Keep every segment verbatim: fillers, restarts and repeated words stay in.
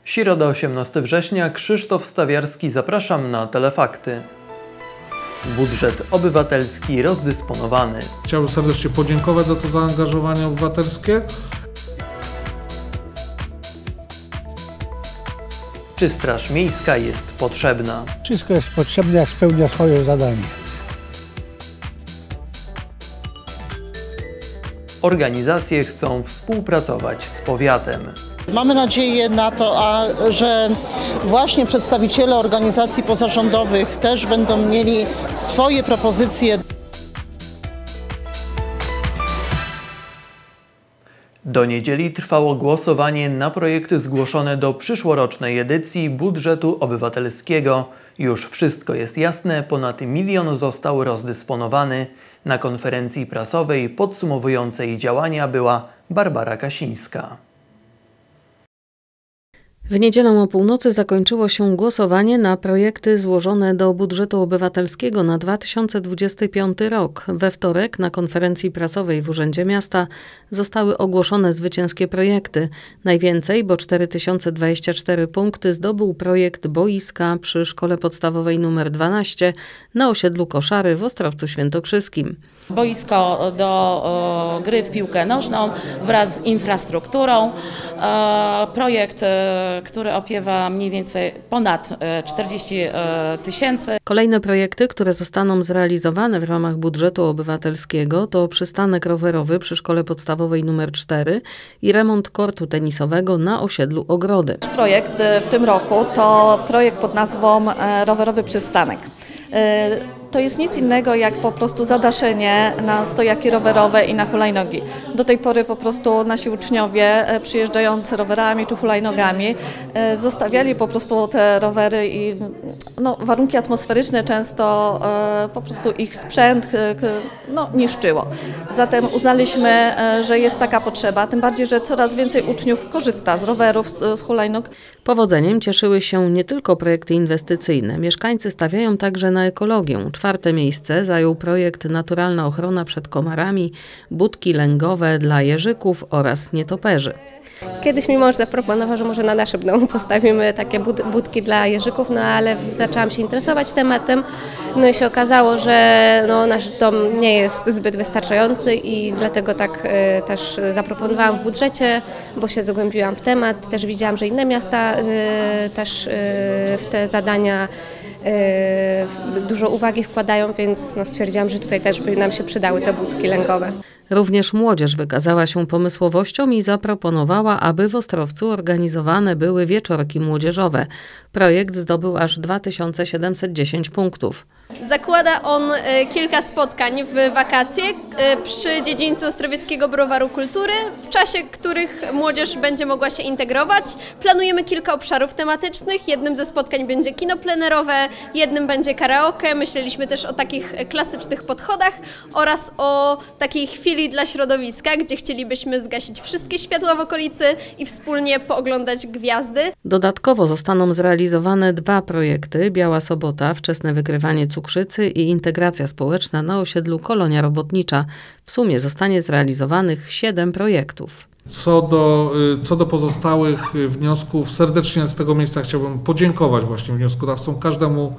Środa, osiemnastego września, Krzysztof Stawiarski, zapraszam na Telefakty. Budżet obywatelski rozdysponowany. Chciałbym serdecznie podziękować za to zaangażowanie obywatelskie. Czy Straż Miejska jest potrzebna? Wszystko jest potrzebne, jak spełnia swoje zadanie. Organizacje chcą współpracować z powiatem. Mamy nadzieję na to, a, że właśnie przedstawiciele organizacji pozarządowych też będą mieli swoje propozycje. Do niedzieli trwało głosowanie na projekty zgłoszone do przyszłorocznej edycji budżetu obywatelskiego. Już wszystko jest jasne, ponad milion został rozdysponowany. Na konferencji prasowej podsumowującej działania była Barbara Kasińska. W niedzielę o północy zakończyło się głosowanie na projekty złożone do budżetu obywatelskiego na dwa tysiące dwudziesty piąty rok. We wtorek na konferencji prasowej w Urzędzie Miasta zostały ogłoszone zwycięskie projekty. Najwięcej, bo cztery tysiące dwadzieścia cztery punkty, zdobył projekt boiska przy Szkole Podstawowej nr dwanaście na osiedlu Koszary w Ostrowcu Świętokrzyskim. Boisko do o, gry w piłkę nożną wraz z infrastrukturą. E, projekt, e, który opiewa mniej więcej ponad e, czterdzieści tysięcy. Kolejne projekty, które zostaną zrealizowane w ramach budżetu obywatelskiego, to przystanek rowerowy przy Szkole Podstawowej nr cztery i remont kortu tenisowego na osiedlu Ogrody. Projekt w, w tym roku to projekt pod nazwą e, Rowerowy Przystanek. E, To jest nic innego jak po prostu zadaszenie na stojaki rowerowe i na hulajnogi. Do tej pory po prostu nasi uczniowie przyjeżdżający rowerami czy hulajnogami zostawiali po prostu te rowery i no, warunki atmosferyczne często po prostu ich sprzęt no, niszczyło. Zatem uznaliśmy, że jest taka potrzeba, tym bardziej, że coraz więcej uczniów korzysta z rowerów, z hulajnóg. Powodzeniem cieszyły się nie tylko projekty inwestycyjne. Mieszkańcy stawiają także na ekologię. Czwarte miejsce zajął projekt Naturalna ochrona przed komarami, budki lęgowe dla jeżyków oraz nietoperzy. Kiedyś mi mąż zaproponował, że może na naszym domu postawimy takie bud budki dla jeżyków, no ale zaczęłam się interesować tematem, no i się okazało, że no, nasz dom nie jest zbyt wystarczający i dlatego tak y, też zaproponowałam w budżecie, bo się zagłębiłam w temat, też widziałam, że inne miasta y, też y, w te zadania y, dużo uwagi wkładają, więc no, stwierdziłam, że tutaj też by nam się przydały te budki lęgowe. Również młodzież wykazała się pomysłowością i zaproponowała, aby w Ostrowcu organizowane były wieczorki młodzieżowe. Projekt zdobył aż dwa tysiące siedemset dziesięć punktów. Zakłada on kilka spotkań w wakacje przy dziedzińcu Ostrowieckiego Browaru Kultury, w czasie których młodzież będzie mogła się integrować. Planujemy kilka obszarów tematycznych. Jednym ze spotkań będzie kino plenerowe, jednym będzie karaoke. Myśleliśmy też o takich klasycznych podchodach oraz o takiej chwili dla środowiska, gdzie chcielibyśmy zgasić wszystkie światła w okolicy i wspólnie pooglądać gwiazdy. Dodatkowo zostaną zrealizowane dwa projekty: Biała Sobota, wczesne wykrywanie cukrzycy i integracja społeczna na osiedlu Kolonia Robotnicza. W sumie zostanie zrealizowanych siedem projektów. Co do, co do pozostałych wniosków, serdecznie z tego miejsca chciałbym podziękować właśnie wnioskodawcom, każdemu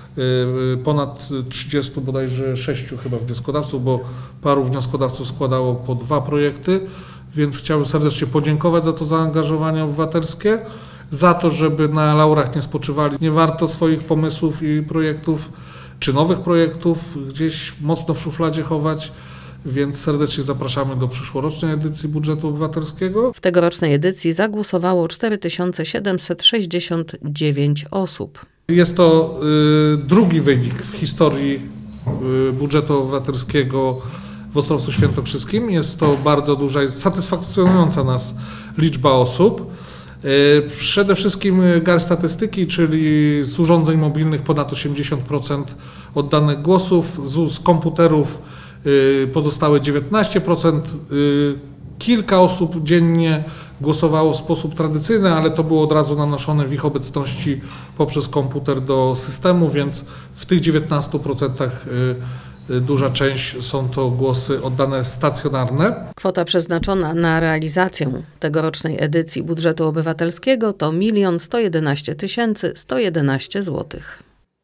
ponad trzydziestu, bodajże sześciu chyba wnioskodawców, bo paru wnioskodawców składało po dwa projekty, więc chciałbym serdecznie podziękować za to zaangażowanie obywatelskie, za to, żeby na laurach nie spoczywali. Nie warto swoich pomysłów i projektów, czy nowych projektów gdzieś mocno w szufladzie chować, więc serdecznie zapraszamy do przyszłorocznej edycji budżetu obywatelskiego. W tegorocznej edycji zagłosowało cztery tysiące siedemset sześćdziesiąt dziewięć osób. Jest to y, drugi wynik w historii y, budżetu obywatelskiego w Ostrowcu Świętokrzyskim. Jest to bardzo duża i satysfakcjonująca nas liczba osób. Y, przede wszystkim garść statystyki, czyli z urządzeń mobilnych ponad osiemdziesiąt procent oddanych głosów, z, z komputerów y, pozostałe dziewiętnaście procent. Y, kilka osób dziennie głosowało w sposób tradycyjny, ale to było od razu nanoszone w ich obecności poprzez komputer do systemu, więc w tych dziewiętnastu procentach Duża część są to głosy oddane stacjonarne. Kwota przeznaczona na realizację tegorocznej edycji budżetu obywatelskiego to milion sto jedenaście tysięcy sto jedenaście złotych.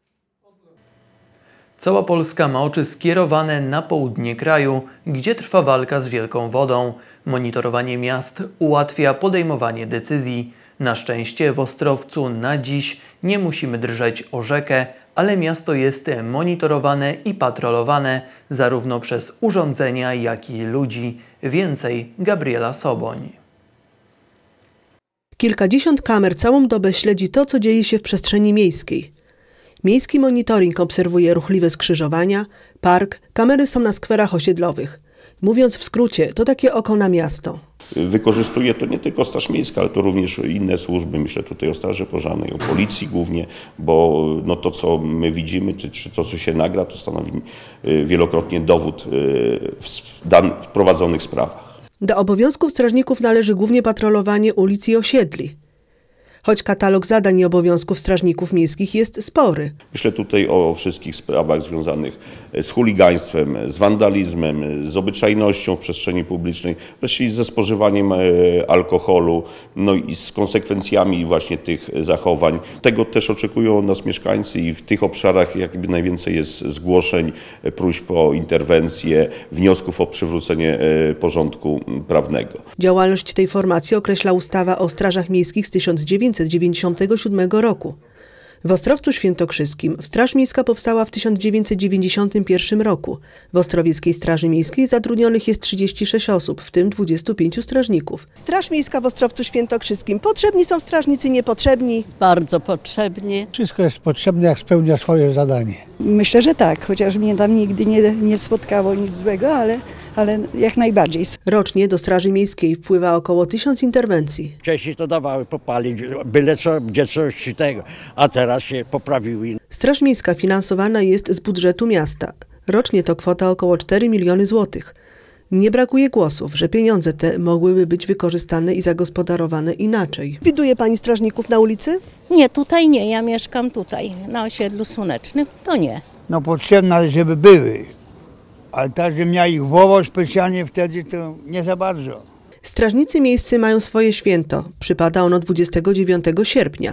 Cała Polska ma oczy skierowane na południe kraju, gdzie trwa walka z wielką wodą. Monitorowanie miast ułatwia podejmowanie decyzji. Na szczęście w Ostrowcu na dziś nie musimy drżeć o rzekę, ale miasto jest monitorowane i patrolowane zarówno przez urządzenia, jak i ludzi. Więcej Gabriela Soboń. Kilkadziesiąt kamer całą dobę śledzi to, co dzieje się w przestrzeni miejskiej. Miejski monitoring obserwuje ruchliwe skrzyżowania, park, kamery są na skwerach osiedlowych. Mówiąc w skrócie, to takie oko na miasto. Wykorzystuje to nie tylko Straż Miejska, ale to również inne służby. Myślę tutaj o Straży Pożarnej, o Policji głównie, bo no to, co my widzimy, czy, czy to, co się nagra, to stanowi wielokrotnie dowód w, dan- w prowadzonych sprawach. Do obowiązków strażników należy głównie patrolowanie ulic i osiedli. Choć katalog zadań i obowiązków strażników miejskich jest spory. Myślę tutaj o wszystkich sprawach związanych z chuligaństwem, z wandalizmem, z obyczajnością w przestrzeni publicznej, wreszcie ze spożywaniem alkoholu, no i z konsekwencjami właśnie tych zachowań. Tego też oczekują od nas mieszkańcy i w tych obszarach jakby najwięcej jest zgłoszeń, próśb o interwencję, wniosków o przywrócenie porządku prawnego. Działalność tej formacji określa ustawa o strażach miejskich z tysiąc dziewięćset dziewięćdziesiątego siódmego roku. W Ostrowcu Świętokrzyskim Straż Miejska powstała w tysiąc dziewięćset dziewięćdziesiątym pierwszym roku. W Ostrowieckiej Straży Miejskiej zatrudnionych jest trzydzieści sześć osób, w tym dwudziestu pięciu strażników. Straż Miejska w Ostrowcu Świętokrzyskim. Potrzebni są strażnicy, niepotrzebni? Bardzo potrzebni. Wszystko jest potrzebne, jak spełnia swoje zadanie. Myślę, że tak, chociaż mnie tam nigdy nie, nie spotkało nic złego, ale, ale jak najbardziej. Rocznie do Straży Miejskiej wpływa około tysiąc interwencji. Wcześniej to dawały popalić, byle co, gdzie coś tego, a teraz się poprawiły. Straż Miejska finansowana jest z budżetu miasta. Rocznie to kwota około cztery miliony złotych. Nie brakuje głosów, że pieniądze te mogłyby być wykorzystane i zagospodarowane inaczej. Widuje pani strażników na ulicy? Nie, tutaj nie. Ja mieszkam tutaj, na osiedlu Słonecznym. To nie. No potrzebne, żeby były. Ale tak, że miał ich wołać specjalnie wtedy, to nie za bardzo. Strażnicy miejscy mają swoje święto. Przypada ono dwudziestego dziewiątego sierpnia.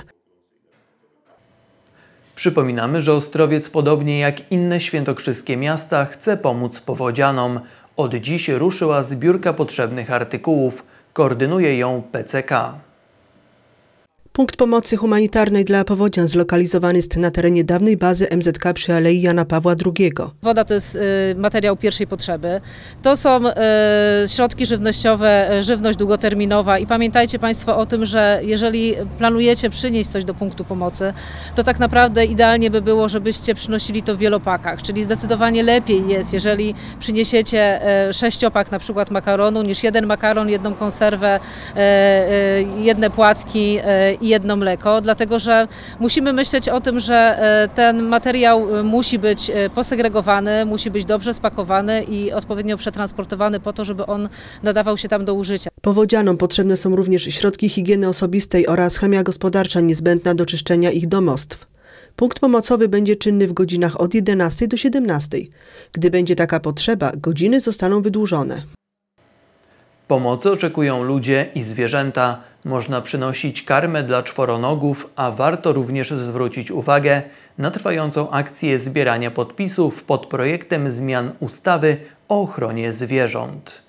Przypominamy, że Ostrowiec, podobnie jak inne świętokrzyskie miasta, chce pomóc powodzianom. Od dziś ruszyła zbiórka potrzebnych artykułów. Koordynuje ją P C K. Punkt pomocy humanitarnej dla powodzian zlokalizowany jest na terenie dawnej bazy M Z K przy Alei Jana Pawła drugiego. Woda to jest y, materiał pierwszej potrzeby. To są y, środki żywnościowe, y, żywność długoterminowa i pamiętajcie Państwo o tym, że jeżeli planujecie przynieść coś do punktu pomocy, to tak naprawdę idealnie by było, żebyście przynosili to w wielopakach, czyli zdecydowanie lepiej jest, jeżeli przyniesiecie y, sześciopak na przykład makaronu, niż jeden makaron, jedną konserwę, y, y, jedne płatki y, i jedno mleko, dlatego że musimy myśleć o tym, że ten materiał musi być posegregowany, musi być dobrze spakowany i odpowiednio przetransportowany po to, żeby on nadawał się tam do użycia. Powodzianom potrzebne są również środki higieny osobistej oraz chemia gospodarcza niezbędna do czyszczenia ich domostw. Punkt pomocowy będzie czynny w godzinach od jedenastej do siedemnastej. Gdy będzie taka potrzeba, godziny zostaną wydłużone. Pomocy oczekują ludzie i zwierzęta. Można przynosić karmę dla czworonogów, a warto również zwrócić uwagę na trwającą akcję zbierania podpisów pod projektem zmian ustawy o ochronie zwierząt.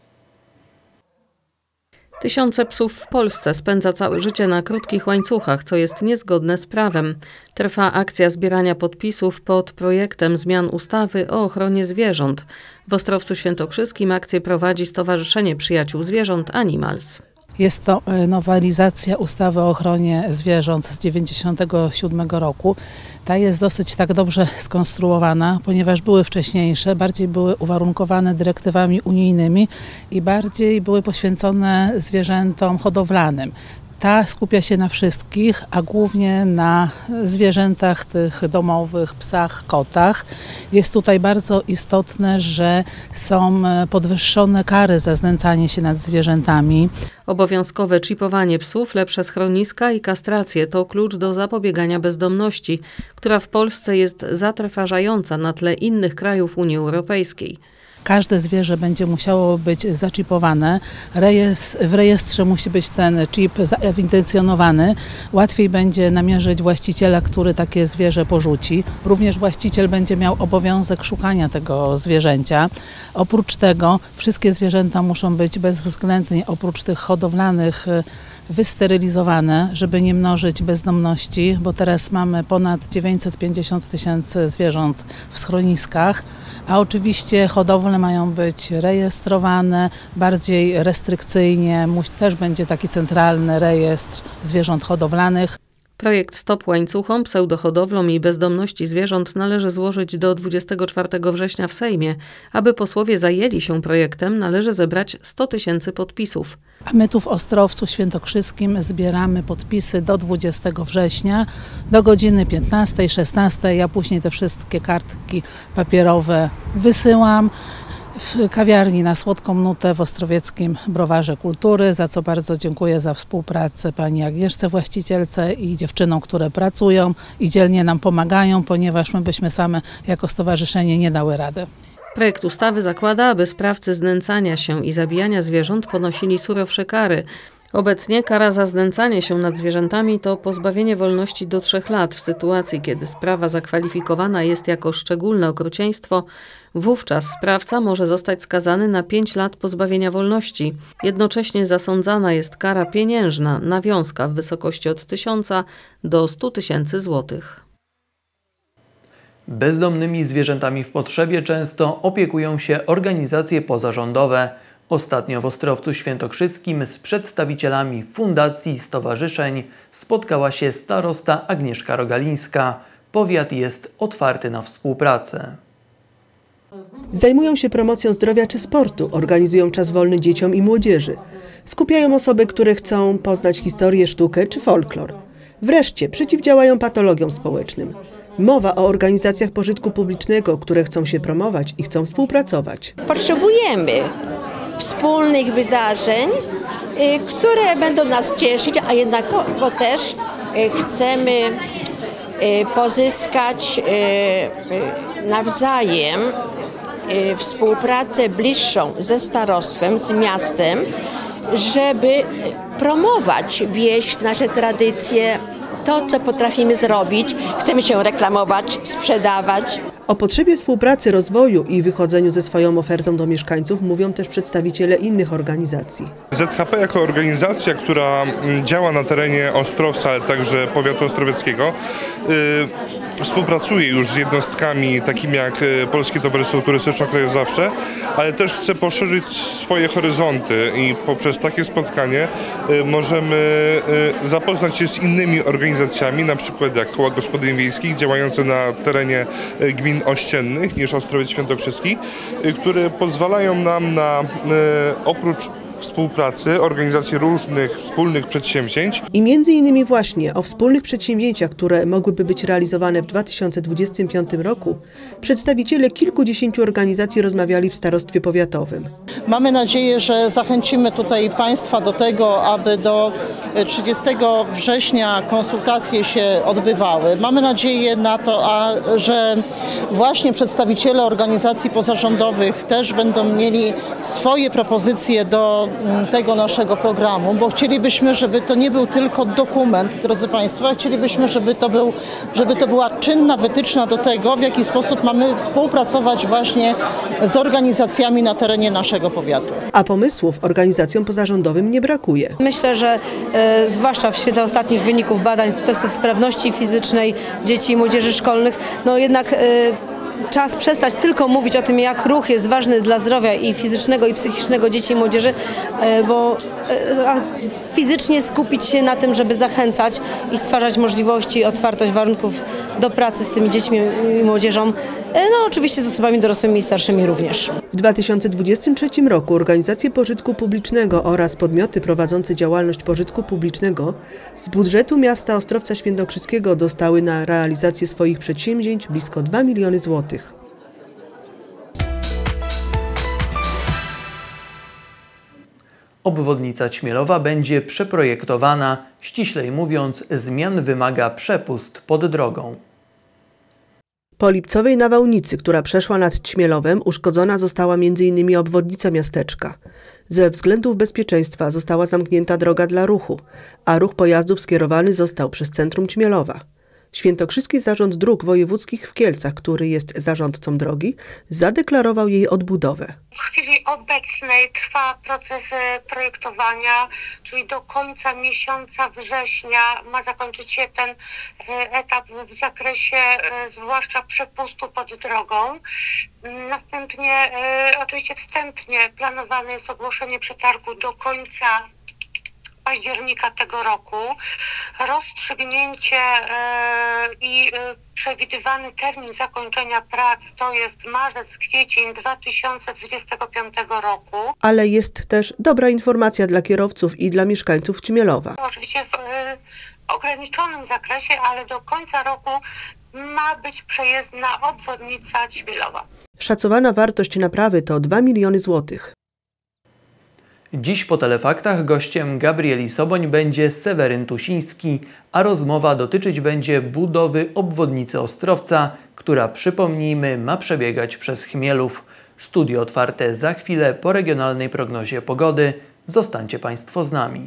Tysiące psów w Polsce spędza całe życie na krótkich łańcuchach, co jest niezgodne z prawem. Trwa akcja zbierania podpisów pod projektem zmian ustawy o ochronie zwierząt. W Ostrowcu Świętokrzyskim akcję prowadzi Stowarzyszenie Przyjaciół Zwierząt Animals. Jest to nowelizacja ustawy o ochronie zwierząt z dziewięćdziesiątego siódmego roku. Ta jest dosyć tak dobrze skonstruowana, ponieważ były wcześniejsze, bardziej były uwarunkowane dyrektywami unijnymi i bardziej były poświęcone zwierzętom hodowlanym. Ta skupia się na wszystkich, a głównie na zwierzętach tych domowych, psach, kotach. Jest tutaj bardzo istotne, że są podwyższone kary za znęcanie się nad zwierzętami. Obowiązkowe czipowanie psów, lepsze schroniska i kastracje to klucz do zapobiegania bezdomności, która w Polsce jest zatrważająca na tle innych krajów Unii Europejskiej. Każde zwierzę będzie musiało być zaczipowane. Rejestr, w rejestrze musi być ten chip zaewidencjonowany. Łatwiej będzie namierzyć właściciela, który takie zwierzę porzuci. Również właściciel będzie miał obowiązek szukania tego zwierzęcia. Oprócz tego wszystkie zwierzęta muszą być bezwzględnie, oprócz tych hodowlanych, wysterylizowane, żeby nie mnożyć bezdomności, bo teraz mamy ponad dziewięćset pięćdziesiąt tysięcy zwierząt w schroniskach, a oczywiście hodowle mają być rejestrowane bardziej restrykcyjnie. Też będzie taki centralny rejestr zwierząt hodowlanych. Projekt Stop łańcuchom, pseudohodowlom i bezdomności zwierząt należy złożyć do dwudziestego czwartego września w Sejmie. Aby posłowie zajęli się projektem, należy zebrać sto tysięcy podpisów. A my tu w Ostrowcu Świętokrzyskim zbieramy podpisy do dwudziestego września, do godziny piętnastej, szesnastej. Ja później te wszystkie kartki papierowe wysyłam w kawiarni na Słodką Nutę w Ostrowieckim Browarze Kultury, za co bardzo dziękuję za współpracę pani Agnieszce, właścicielce, i dziewczynom, które pracują i dzielnie nam pomagają, ponieważ my byśmy same jako stowarzyszenie nie dały rady. Projekt ustawy zakłada, aby sprawcy znęcania się i zabijania zwierząt ponosili surowsze kary. Obecnie kara za znęcanie się nad zwierzętami to pozbawienie wolności do trzech lat. W sytuacji, kiedy sprawa zakwalifikowana jest jako szczególne okrucieństwo, wówczas sprawca może zostać skazany na pięć lat pozbawienia wolności. Jednocześnie zasądzana jest kara pieniężna, nawiązka w wysokości od tysiąca do stu tysięcy złotych. Bezdomnymi zwierzętami w potrzebie często opiekują się organizacje pozarządowe. Ostatnio w Ostrowcu Świętokrzyskim z przedstawicielami fundacji, stowarzyszeń spotkała się starosta Agnieszka Rogalińska. Powiat jest otwarty na współpracę. Zajmują się promocją zdrowia czy sportu, organizują czas wolny dzieciom i młodzieży. Skupiają osoby, które chcą poznać historię, sztukę czy folklor. Wreszcie przeciwdziałają patologiom społecznym. Mowa o organizacjach pożytku publicznego, które chcą się promować i chcą współpracować. Potrzebujemy wspólnych wydarzeń, które będą nas cieszyć, a jednakowo też chcemy pozyskać nawzajem współpracę bliższą ze starostwem, z miastem, żeby promować wieś, nasze tradycje, to, co potrafimy zrobić. Chcemy się reklamować, sprzedawać. O potrzebie współpracy, rozwoju i wychodzeniu ze swoją ofertą do mieszkańców mówią też przedstawiciele innych organizacji. Z H P jako organizacja, która działa na terenie Ostrowca, ale także powiatu ostrowieckiego, yy, współpracuje już z jednostkami takimi jak Polskie Towarzystwo Turystyczno-Krajoznawcze, ale też chce poszerzyć swoje horyzonty i poprzez takie spotkanie yy, możemy yy, zapoznać się z innymi organizacjami, na przykład jak koła gospodyń wiejskich działające na terenie yy, gmin ościennych niż Ostrowiec Świętokrzyski, yy, które pozwalają nam na yy, oprócz współpracy, organizację różnych wspólnych przedsięwzięć. I między innymi właśnie o wspólnych przedsięwzięciach, które mogłyby być realizowane w dwa tysiące dwudziestym piątym roku, przedstawiciele kilkudziesięciu organizacji rozmawiali w starostwie powiatowym. Mamy nadzieję, że zachęcimy tutaj Państwa do tego, aby do trzydziestego września konsultacje się odbywały. Mamy nadzieję na to, a, że właśnie przedstawiciele organizacji pozarządowych też będą mieli swoje propozycje do tego naszego programu, bo chcielibyśmy, żeby to nie był tylko dokument, drodzy Państwo, chcielibyśmy, żeby to, był, żeby to była czynna wytyczna do tego, w jaki sposób mamy współpracować właśnie z organizacjami na terenie naszego powiatu. A pomysłów organizacjom pozarządowym nie brakuje. Myślę, że e, zwłaszcza w świetle ostatnich wyników badań testów sprawności fizycznej dzieci i młodzieży szkolnych, no jednak e, czas przestać tylko mówić o tym, jak ruch jest ważny dla zdrowia i fizycznego, i psychicznego dzieci i młodzieży, bo a fizycznie skupić się na tym, żeby zachęcać i stwarzać możliwości, otwartość warunków do pracy z tymi dziećmi i młodzieżą, no oczywiście z osobami dorosłymi i starszymi również. W dwa tysiące dwudziestym trzecim roku organizacje pożytku publicznego oraz podmioty prowadzące działalność pożytku publicznego z budżetu miasta Ostrowca Świętokrzyskiego dostały na realizację swoich przedsięwzięć blisko dwa miliony złotych. Obwodnica Ćmielowa będzie przeprojektowana, ściślej mówiąc, zmian wymaga przepust pod drogą. Po lipcowej nawałnicy, która przeszła nad Ćmielowem, uszkodzona została między innymi obwodnica miasteczka. Ze względów bezpieczeństwa została zamknięta droga dla ruchu, a ruch pojazdów skierowany został przez centrum Ćmielowa. Świętokrzyski Zarząd Dróg Wojewódzkich w Kielcach, który jest zarządcą drogi, zadeklarował jej odbudowę. W chwili obecnej trwa proces projektowania, czyli do końca miesiąca września ma zakończyć się ten etap w zakresie zwłaszcza przepustu pod drogą. Następnie oczywiście wstępnie planowane jest ogłoszenie przetargu do końca października tego roku. Rozstrzygnięcie i przewidywany termin zakończenia prac to jest marzec, kwiecień dwa tysiące dwudziestego piątego roku. Ale jest też dobra informacja dla kierowców i dla mieszkańców Ćmielowa. Oczywiście w ograniczonym zakresie, ale do końca roku ma być przejezdna obwodnica Ćmielowa. Szacowana wartość naprawy to dwa miliony złotych. Dziś po telefaktach gościem Gabrieli Soboń będzie Seweryn Tusiński, a rozmowa dotyczyć będzie budowy obwodnicy Ostrowca, która, przypomnijmy, ma przebiegać przez Chmielów. Studio otwarte za chwilę po regionalnej prognozie pogody. Zostańcie Państwo z nami.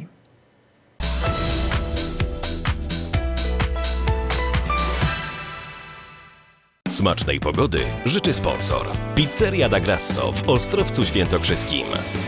Smacznej pogody życzy sponsor. Pizzeria da Grasso w Ostrowcu Świętokrzyskim.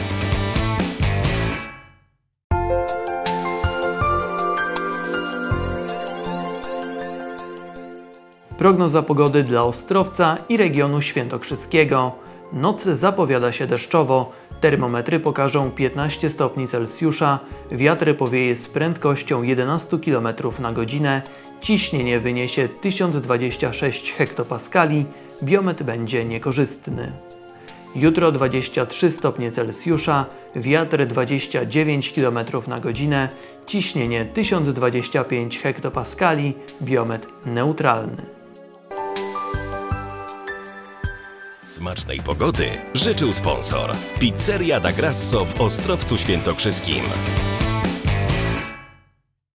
Prognoza pogody dla Ostrowca i regionu świętokrzyskiego. Noc zapowiada się deszczowo. Termometry pokażą piętnaście stopni Celsjusza. Wiatr powieje z prędkością jedenaście kilometrów na godzinę. Ciśnienie wyniesie tysiąc dwadzieścia sześć hektopaskali. Biometr będzie niekorzystny. Jutro dwadzieścia trzy stopnie Celsjusza. Wiatr dwadzieścia dziewięć kilometrów na godzinę. Ciśnienie tysiąc dwadzieścia pięć hektopaskali. Biometr neutralny. Smacznej pogody życzył sponsor. Pizzeria da Grasso w Ostrowcu Świętokrzyskim.